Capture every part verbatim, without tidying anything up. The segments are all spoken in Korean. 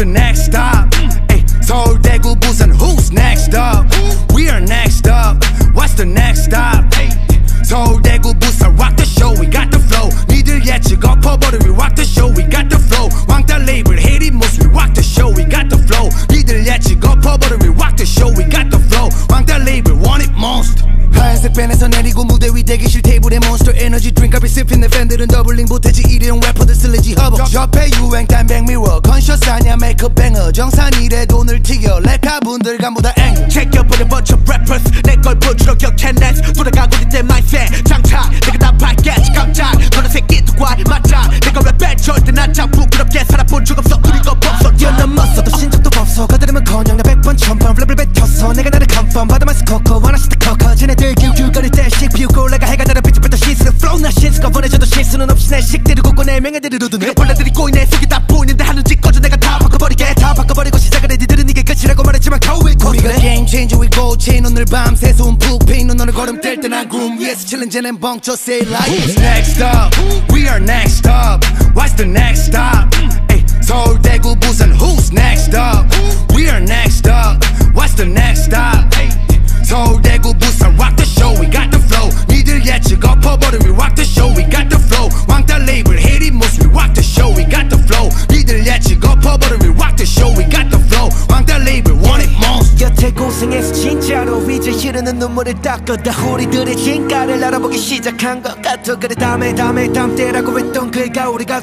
the next stop? Ay, 서울 대구 부산 who's next up? We are next up. What's the next stop? Ay, 서울 대구 부산 rock the show. We got the flow. 니들 예측 엎어버려 we rock the show. We got the flow. 왕따 레이블 헤리 모습 we rock the show. We got the flow. 니들 예측 엎어버려 we rock the show. We got the flow. 왕따 레이블 want it most. 하얀색 펜에서 내리고 무대 위 대기실 테이블에 몬스터 에너지 드링크 앞에 씹힌 내 팬들은 더블링 보태지 일회용 래퍼들 슬래지 허벅 옆에 유행 단백 미러 컨셔스 아냐 메이크업 뱅어 정산일에 돈을 튀겨 래카분들 간보다 앵 챙겨버려 bunch of rappers 내걸 보주로 격해 낸스 돌아가고 있대 my fan 장착 내가 다 밝겠지 깜짝 너네 새끼들과 맞자 내가 랩 절대 난장 부끄럽게 살아본 적 없어 우리가 없어 뛰어넘었어 또 신적도 없어 거들으면커녕 나 백 번 천번 랩을 뱉었어 내가 나를 컨펌 받아마스 코코 하나씩 더 커 쟤네들 귤귤거릴 때씩 비우고 내가 해가 나를 빛을 뺐다 시스는 flow 나 신스가 보내줘도 실수는 없이 내 식대를 꽂고 내 명예들을 우두네 벌레들이 꼬인 내 속이 다 보이는데 하는지 꺼져 내가 다 바꿔버리게 다 바꿔버리고 시작을 해 니들은 이게 끝이라고 말했지만 go with it 우리가 game changer we go chain 오늘 밤 새소음 푹 페인 너는 걸음 뗄 때 난 groom yes 챌린지는 벙쳐 say like who's next up? We are next up. What's the next stop? Ay, 서울 대구 부산 who's next up? We are next up. What's the next stop? Ay, 서울 대구 부산 rock the show. We got the flow. 니들 예측 엎어버려 we rock the show. We got the flow. 왕따 레이블 헤리 모습 we rock the show. We got the flow. 니들 예측 엎어버려 we rock the show. We got the flow. 왕따 레이블 want it most. 여태 고생해서 진짜로 이제 흐르는 눈물을 닦았다 우리들의 진가를 알아보기 시작한 것 같아 그래 다음에 다음에 다음 때라고 했던 그가 우리가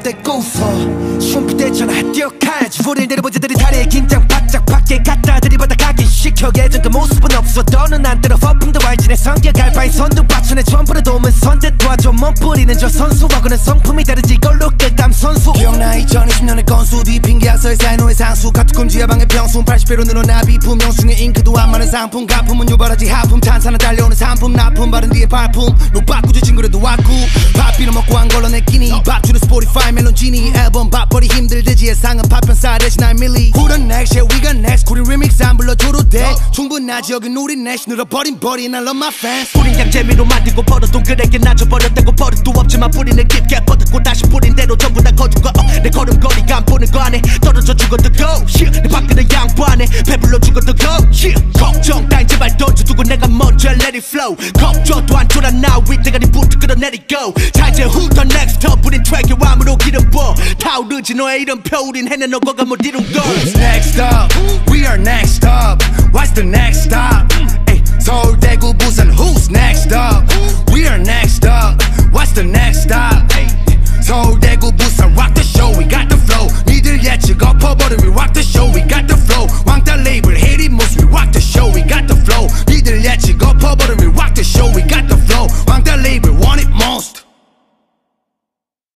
됐고서 춤풀 때처럼 뛰어가야지 우릴 내려보자들이 다리에 긴장 바짝 밖에 갖다 들이받아 가기 시켜 예전 그 모습은 없어 너는 안 들어 허풍도 알지 내 성격 알바인 선두 받쳐 내 전부를 도우면 선제 도와줘 몸뿌리는 저 선수하고는 성품이 다르지 이걸로 끝감 선수 기억나 이천이십 년의 건수 뒤핀 계약서의 사이노의 상수 카투콤 지하방의 평수 팔십 배로 늘어나 비품 영숭의 잉크도 안 많은 상품 가품은 유발하지 하품 탄산은 달려오는 상품 납품 바른 뒤에 발품 로 바꾸지 친구라도 왔고 밥비를 먹고 한 걸로 내 끼니 밥주는 스포티파이 멜론지니 앨범 밥벌이 힘들대지 예상은 파편사 대신 날 밀리 Who the next yeah we got next 우린 리믹스 안 불러줘도 돼 충분하지 여긴 우린 내시 늘어버린 버리 난 love my fans 우린 그냥 재미로 만들고 버릇도 그에게 나줘버렸다고 버릇도 없지만 뿌리는 깊게 뻗었고 다시 뿌린 대로 전부 다 거둔 거 어, 내 걸음걸이가 안 보는 거 안에 떨어져 죽어도 go yeah. 내 밖에는 양보 안에 배불러 죽어도 go yeah. 걱정 따윈 제발 던져두고 내가 먼저 let it flow 걱정도 안 쫄아 나 윗대가리부터 끌어내 it go 자 이제 who the next top 우린 트랙의 맘으로 기름 부어 타오르지 너의 이름표 우린 해내 너가 못 이룬 걸 Who's next up? We are next up. What's the next stop? Ay, 서울 대구 부산 who's next?